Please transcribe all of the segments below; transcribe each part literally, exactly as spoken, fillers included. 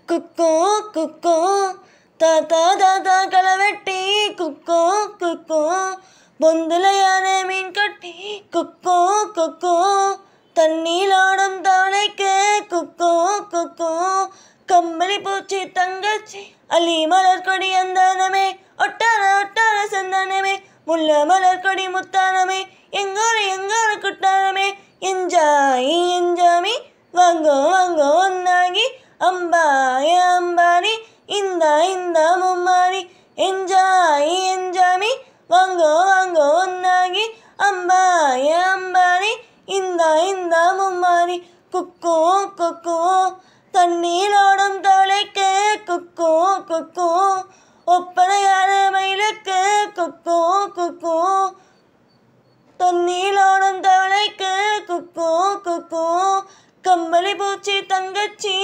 కుక్కో కుక్కో తాత తాత కలవెట్టి కుక్కో కుక్కో பொந்துலையான மீன் கட்டி குக்கோ குக்கோ தண்ணீலாடும் தவளைக்கு குக்கோ குக்கோ கம்பளி பூச்சி தங்கச்சி அள்ளி மலர் கொடி அந்தானமே ஒட்டான ஒட்டான சந்தானமே முல்ல மலர் கொடி முத்தானமே எங்கோரு எங்கோரு குட்டானமே என்ஜாய் என்ஜாமி வாங்கோ வாங்கோ ஒன்னாகி அம்பாய அம்பாரி இந்த இந்த மும்மாரி என்ஜாய் என்ஜாமி வாங்கோ வாங்கோ ஒன்னாகி அம்பாய அம்பாரி இந்த இந்த மும்மாரி குக்கோ குக்கோ தண்ணீரோடும் தவளைக்கு குக்கோ குக்கோ ஒப்பனையான மயிலுக்கு குக்கோ குக்கோ தண்ணீரோடும் தவளைக்கு குக்கோ குக்கோ கம்பளி பூச்சி தங்கச்சி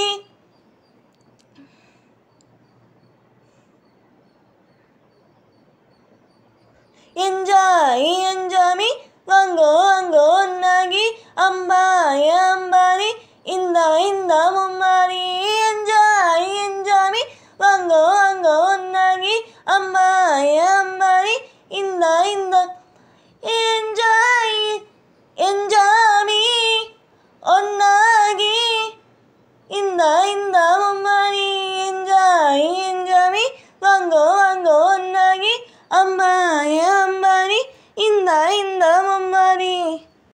என்ஜாய் என்ஜாமி வாங்கோ வாங்கோ ஒன்னாகி அம்பாய அம்பாரி இந்த இந்த மும்மாரி என்ஜாய் என்ஜாமி வாங்கோ வாங்கோ ஒன்னாகி அம்பாய அம்பாரி இந்த இந்த என்ஜாய் என்ஜாமி ஒன்னாகி இந்த இந்த